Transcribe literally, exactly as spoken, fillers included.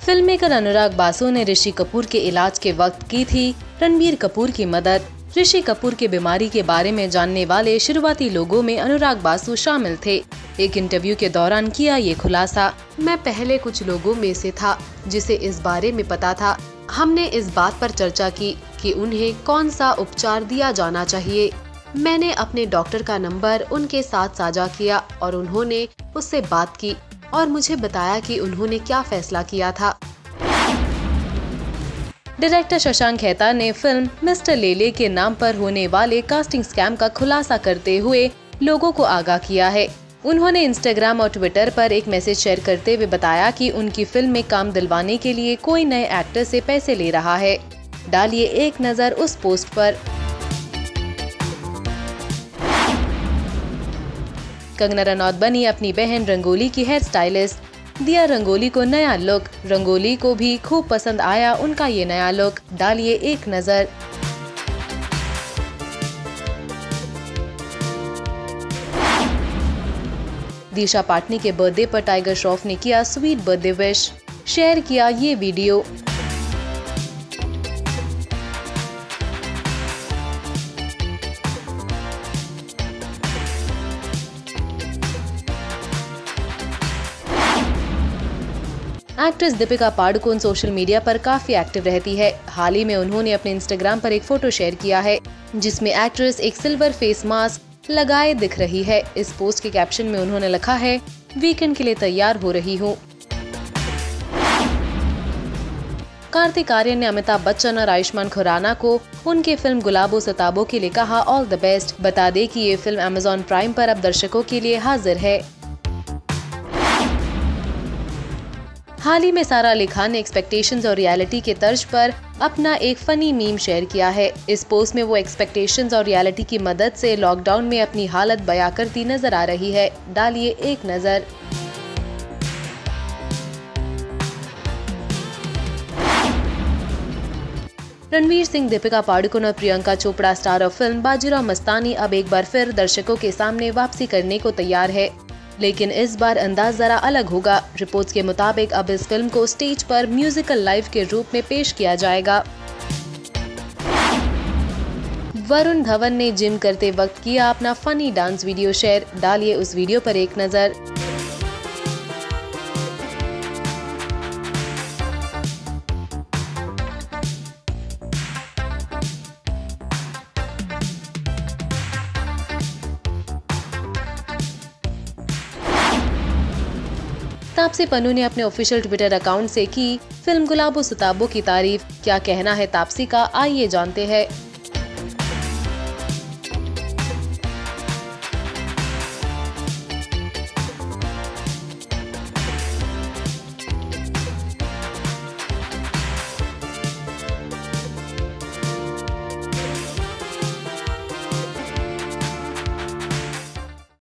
Film maker अनुराग बासु ने ऋषि कपूर के इलाज के वक्त की थी रणबीर कपूर की मदद। ऋषि कपूर की बीमारी के बारे में जानने वाले शुरुआती लोगों में अनुराग बासु शामिल थे। एक इंटरव्यू के दौरान किया ये खुलासा। मैं पहले कुछ लोगों में से था जिसे इस बारे में पता था। हमने इस बात पर चर्चा की कि उन्हें कौन सा उपचार दिया जाना चाहिए। मैंने अपने डॉक्टर का नंबर उनके साथ साझा किया और उन्होंने उससे बात की और मुझे बताया कि उन्होंने क्या फैसला किया था। डायरेक्टर शशांक खेतान ने फिल्म मिस्टर लेले के नाम पर होने वाले कास्टिंग स्कैम का खुलासा करते हुए लोगों को आगाह किया है। उन्होंने इंस्टाग्राम और ट्विटर पर एक मैसेज शेयर करते हुए बताया कि उनकी फिल्म में काम दिलवाने के लिए कोई नए एक्टर से पैसे ले रहा है। डालिए एक नजर उस पोस्ट पर। कंगना रनौत बनी अपनी बहन रंगोली की हेयर स्टाइलिस्ट। दिया रंगोली को नया लुक। रंगोली को भी खूब पसंद आया उनका ये नया लुक। डालिए एक नजर। दिशा पाटनी के बर्थडे पर टाइगर श्रॉफ ने किया स्वीट बर्थडे विश। शेयर किया ये video. Actress Deepika Padukone social media पर काफी एक्टिव रहती है। हाल ही में उन्होंने अपने इंस्टाग्राम पर एक फोटो शेयर किया है जिसमें एक्ट्रेस एक सिल्वर फेस मास्क लगाए दिख रही है। इस पोस्ट के कैप्शन में उन्होंने लिखा है, वीकेंड के लिए तैयार हो रही हूँ। कार्तिक आर्यन ने अमिताभ बच्चन और आयुष्मान खुराना को उनके फिल्म गुलाबो सिताबों के लिए कहा ऑल द बेस्ट। बता दें कि ये फिल्म अमेज़न प्राइम पर अब दर्शकों के लिए हाजिर है। हाल ही में सारा अली खान ने एक्सपेक्टेशंस और रियलिटी के तर्ज पर अपना एक फनी मीम शेयर किया है। इस पोस्ट में वो एक्सपेक्टेशंस और रियलिटी की मदद से लॉकडाउन में अपनी हालत बयां करती नजर आ रही है। डालिए एक नजर। रणवीर सिंह, दीपिका पादुकोण और Priyanka Chopra star of film Bajirao Mastani अब एक बार फिर दर्शकों के सामने वापसी करने को तैयार है, लेकिन इस बार अंदाज जरा अलग होगा। रिपोर्ट्स के मुताबिक अब इस फिल्म को स्टेज पर म्यूजिकल लाइव के रूप में पेश किया जाएगा। वरुण धवन ने जिम करते वक्त किया अपना फनी डांस वीडियो शेयर। डालिए उस वीडियो पर एक नजर। तापसी पन्नू ने अपने ऑफिशियल ट्विटर अकाउंट से की फिल्म गुलाबो सिताबों की तारीफ। क्या कहना है तापसी का, आइए जानते हैं।